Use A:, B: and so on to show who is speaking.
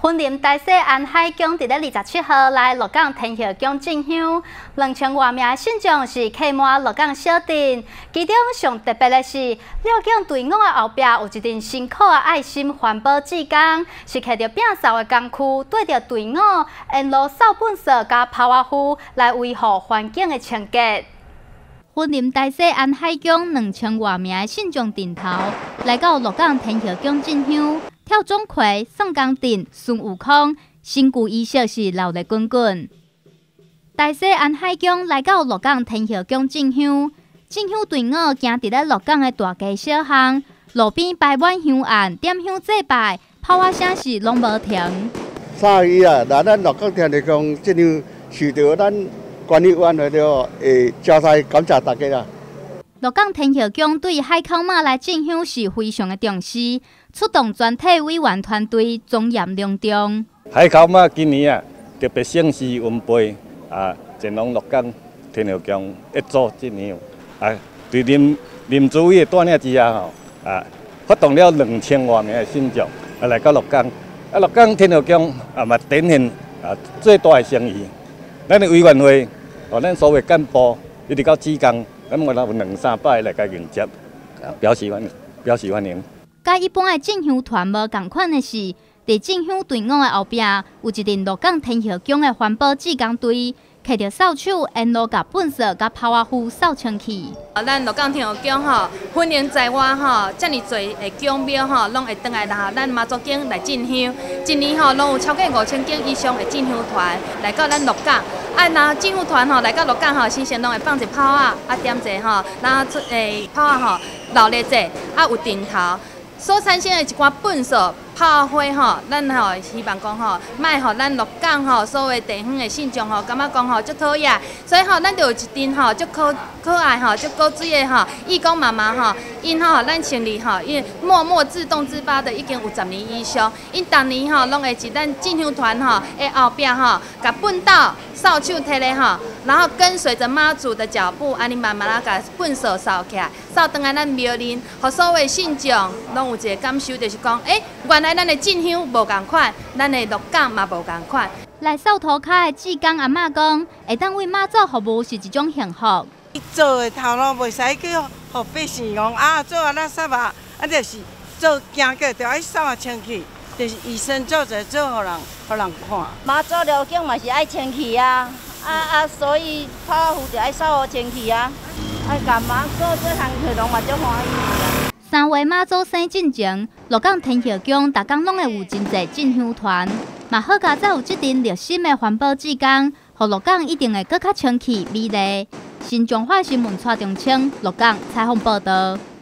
A: 云林大溪安海宫伫咧27号来鹿港天后宫进香，2000多名信众是客满鹿港小镇。其中上特别的是，了宫队伍的后壁有一阵辛苦的爱心环保志工，是摕着摒扫的工具，对着队伍沿路扫粪扫甲抛瓦布，来维护环境的清洁。云林大溪安海宫2000多名的信众顶头来到鹿港天后宫进香。跳钟馗、送工阵、孙悟空，身躯衣饰是闹热滚滚。大溪安海宫来到鹿港天后宫进香，进香队伍行伫咧鹿港的大街小巷，路边摆满香案，点香祭拜，炮瓦声是拢无停。
B: 3月1日，咱鹿港天后宫进香，受到咱管理员会交代感谢大家啦。
A: 鹿港天后宫对海口马来进香是非常的重视，出动全体委员团队庄严隆重。
C: 海口马今年特别盛事温培前往鹿港天后宫一组进香对林主委的带领之下发动了2000多名的信众来到鹿港。鹿港天后宫嘛展现最大的诚意。咱的委员会咱所有干部一直到职工。咱我有200-300来甲迎接，表示欢迎。
A: 甲一般的进香团无同款的是，伫进香队伍的后壁有一阵鹿港天后宫的环保志工队，摕着扫帚沿路甲粪扫甲抛瓦布扫清气。
D: 咱鹿港天后宫欢迎在外遮尔侪的宫庙拢会倒来咱妈祖宫来进香。今年拢有超过5000间以上的进香团来到咱鹿港。那进香团来到鹿港先先拢会放一炮点者然后炮闹热者有顶头，所产生的一寡粪扫、炮灰咱希望讲卖咱鹿港所有地方的信众感觉讲足讨厌，所以咱就有一阵足可爱足古锥的义工妈妈因咱成立因默默自动自发的已经有10年以上，因当年拢会伫咱进香团的后壁甲粪斗、扫帚摕咧然后跟随着妈祖的脚步，安尼慢慢甲粪扫扫起来，扫倒来咱庙里，互所有的信众拢有一个感受，就是讲原来咱的进香无共款，咱的鹿港嘛无共款。
A: 来扫涂骹的志工阿嬷讲，会当为妈祖服务是一种幸福。
E: 做的头路袂使去，互百姓讲做垃圾就是做行过就爱扫清气，就是以身作则，做互人看。
F: 妈祖绕境嘛是爱清气所以泡瓦布就爱扫好清气甲妈做这项活动嘛足欢喜。
A: 3月妈祖生进前，鹿港天后宫逐工拢会有真侪进香团，嘛好佳才有这阵热心的环保志工，互鹿港一定会更较清气美丽。新中华新闻蔡中清鹿港采访报道。